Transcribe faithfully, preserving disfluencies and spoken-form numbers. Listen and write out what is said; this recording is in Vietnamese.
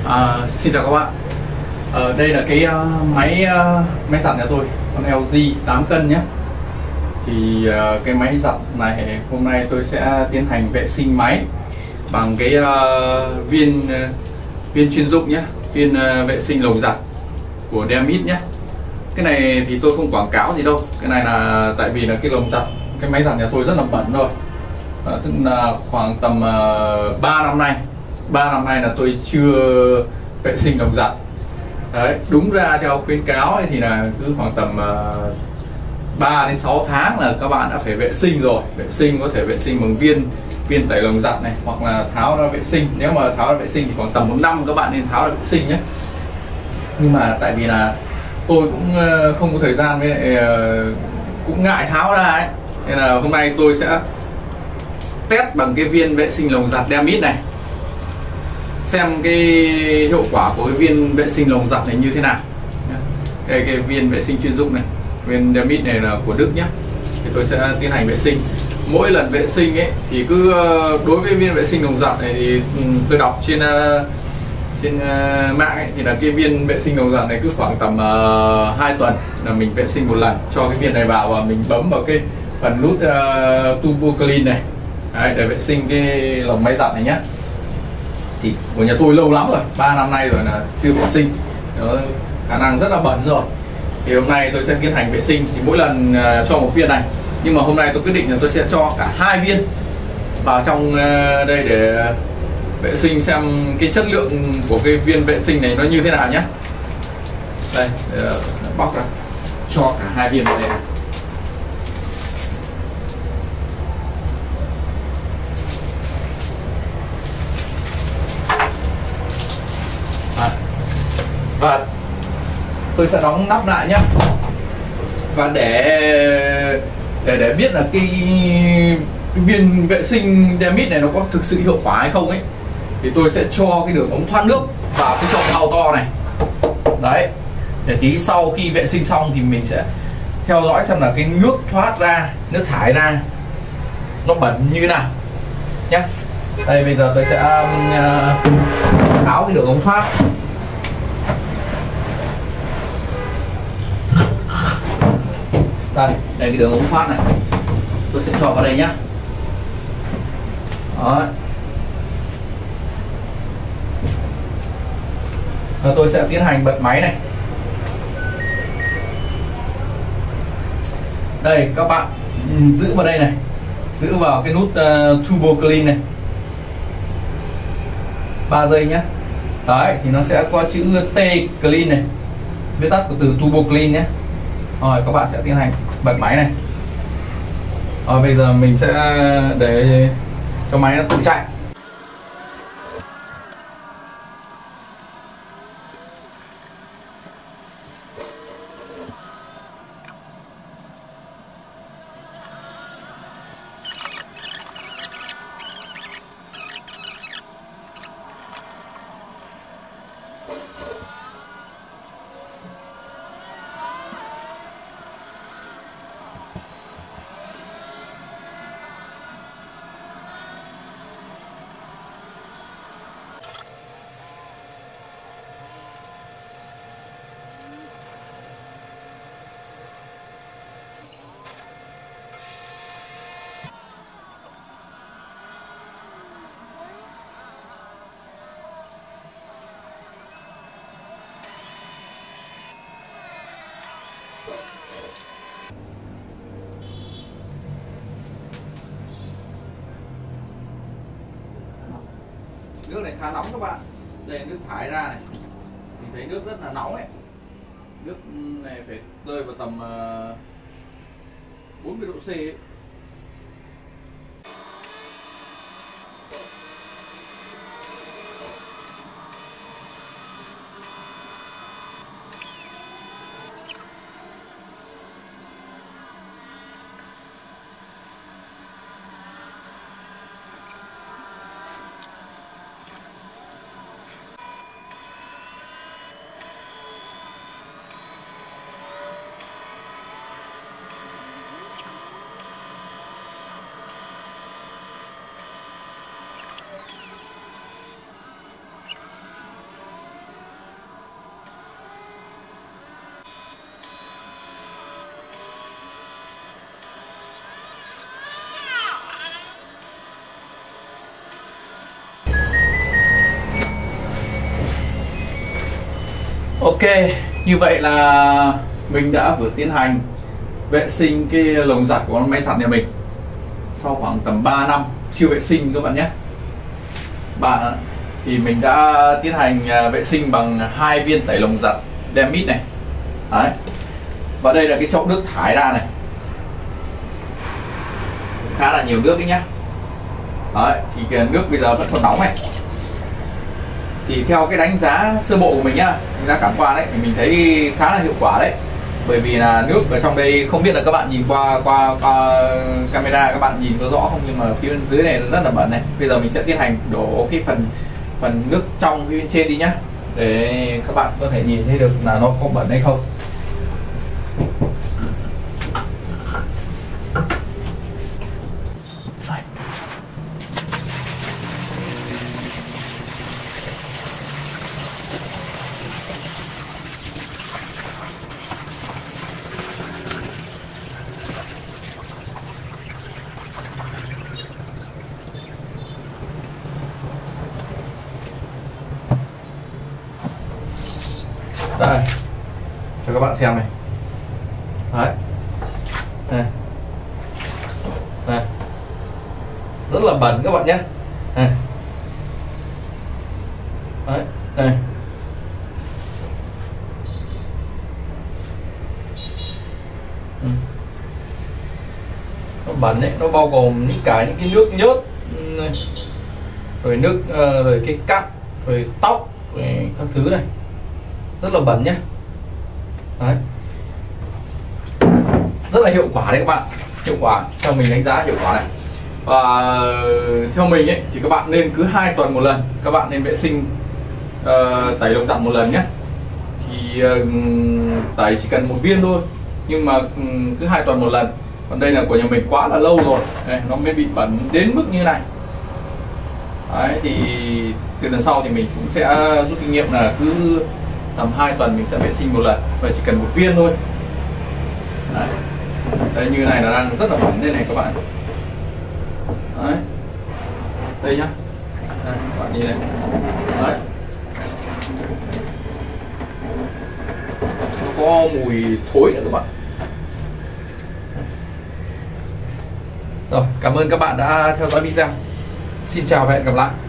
À, xin chào các bạn. Ờ, đây là cái uh, máy uh, máy giặt nhà tôi, con L G tám cân nhé. Thì uh, cái máy giặt này hôm nay tôi sẽ tiến hành vệ sinh máy bằng cái uh, viên uh, viên chuyên dụng nhé, viên uh, vệ sinh lồng giặt của Demit nhé. Cái này thì tôi không quảng cáo gì đâu. Cái này là tại vì là cái lồng giặt, cái máy giặt nhà tôi rất là bẩn rồi. À, tức là khoảng tầm uh, ba năm nay ba năm nay là tôi chưa vệ sinh lồng giặt. Đấy, đúng ra theo khuyến cáo ấy thì là cứ khoảng tầm uh, ba đến sáu tháng là các bạn đã phải vệ sinh rồi. Vệ sinh có thể vệ sinh bằng viên viên tẩy lồng giặt này, hoặc là tháo ra vệ sinh. Nếu mà tháo ra vệ sinh thì khoảng tầm một năm các bạn nên tháo ra vệ sinh nhé. Nhưng mà tại vì là tôi cũng uh, không có thời gian, với lại uh, cũng ngại tháo ra ấy, nên là hôm nay tôi sẽ test bằng cái viên vệ sinh lồng giặt Demit này, xem cái hiệu quả của cái viên vệ sinh lồng giặt này như thế nào. Đây, cái viên vệ sinh chuyên dụng này, viên Demit này là của Đức nhé. Thì tôi sẽ tiến hành vệ sinh. Mỗi lần vệ sinh ấy thì cứ đối với viên vệ sinh lồng giặt này thì tôi đọc trên trên mạng ấy, thì là cái viên vệ sinh lồng giặt này cứ khoảng tầm uh, hai tuần là mình vệ sinh một lần, cho cái viên này vào và mình bấm vào cái phần nút uh, Turbo Clean này. Đấy, để vệ sinh cái lồng máy giặt này nhé. Thì của nhà tôi lâu lắm rồi, ba năm nay rồi là chưa vệ sinh, nó khả năng rất là bẩn rồi. Thì hôm nay tôi sẽ tiến hành vệ sinh, thì mỗi lần uh, cho một viên này, nhưng mà hôm nay tôi quyết định là tôi sẽ cho cả hai viên vào trong uh, đây để vệ sinh xem cái chất lượng của cái viên vệ sinh này nó như thế nào nhé. Đây, để bóc ra, cho cả hai viên vào đây này. Và tôi sẽ đóng nắp lại nhé. Và để để để biết là cái, cái viên vệ sinh Demit này nó có thực sự hiệu quả hay không ấy, thì tôi sẽ cho cái đường ống thoát nước vào cái chậu ao to này. Đấy, để tí sau khi vệ sinh xong thì mình sẽ theo dõi xem là cái nước thoát ra, nước thải ra nó bẩn như nào nhé. Đây, bây giờ tôi sẽ uh, tháo cái đường ống thoát. Đây, đây cái đường ống thoát này, tôi sẽ cho vào đây nhá. Đó. Và tôi sẽ tiến hành bật máy này. Đây các bạn giữ vào đây này, giữ vào cái nút uh, Turbo Clean này ba giây nhé. Đấy, thì nó sẽ có chữ T Clean này, viết tắt của từ Turbo Clean nhé. Rồi các bạn sẽ tiến hành bật máy này. Rồi bây giờ mình sẽ để cho máy nó tự chạy. Nước này khá nóng các bạn. Đây, nước thải ra này, mình thấy nước rất là nóng ấy. Nước này phải rơi vào tầm uh, bốn mươi độ C ấy. Ok, như vậy là mình đã vừa tiến hành vệ sinh cái lồng giặt của con máy giặt nhà mình sau khoảng tầm ba năm chưa vệ sinh các bạn nhé. Bà thì mình đã tiến hành vệ sinh bằng hai viên tẩy lồng giặt Demit này. Đấy. Và đây là cái chậu nước thải ra này, khá là nhiều nước đấy nhá. Đấy, thì cái nước bây giờ vẫn còn nóng này. Thì theo cái đánh giá sơ bộ của mình nhá, đánh giá cảm quan đấy, thì mình thấy khá là hiệu quả đấy. Bởi vì là nước ở trong đây, không biết là các bạn nhìn qua qua qua camera các bạn nhìn có rõ không, nhưng mà phía bên dưới này rất là bẩn này. Bây giờ mình sẽ tiến hành đổ cái phần phần nước trong phía bên trên đi nhá, để các bạn có thể nhìn thấy được là nó có bẩn hay không. Đây, cho các bạn xem này. Đấy. Đây. Đây. Rất là bẩn các bạn nhé. Đây. Đấy. Đây. Ừ. Nó bẩn đấy, nó bao gồm những cái những cái nước nhớt này. Rồi nước uh, rồi cái cát, rồi tóc, rồi các thứ này. Rất là bẩn nhé. Đấy. Rất là hiệu quả đấy các bạn. Hiệu quả, theo mình đánh giá hiệu quả này. Và theo mình ấy thì các bạn nên cứ hai tuần một lần các bạn nên vệ sinh uh, tẩy lồng giặt một lần nhé. Thì uh, tẩy chỉ cần một viên thôi, nhưng mà um, cứ hai tuần một lần. Còn đây là của nhà mình quá là lâu rồi, đây, nó mới bị bẩn đến mức như này. Đấy, thì từ lần sau thì mình cũng sẽ rút kinh nghiệm là cứ tầm hai tuần mình sẽ vệ sinh một lần, và chỉ cần một viên thôi. Đấy. Đây, như này là đang rất là bẩn đây này các bạn. Đấy. Đây nhá. Đây, các bạn nhìn này. Đấy. Nó có mùi thối nữa các bạn. Rồi, cảm ơn các bạn đã theo dõi video. Xin chào và hẹn gặp lại.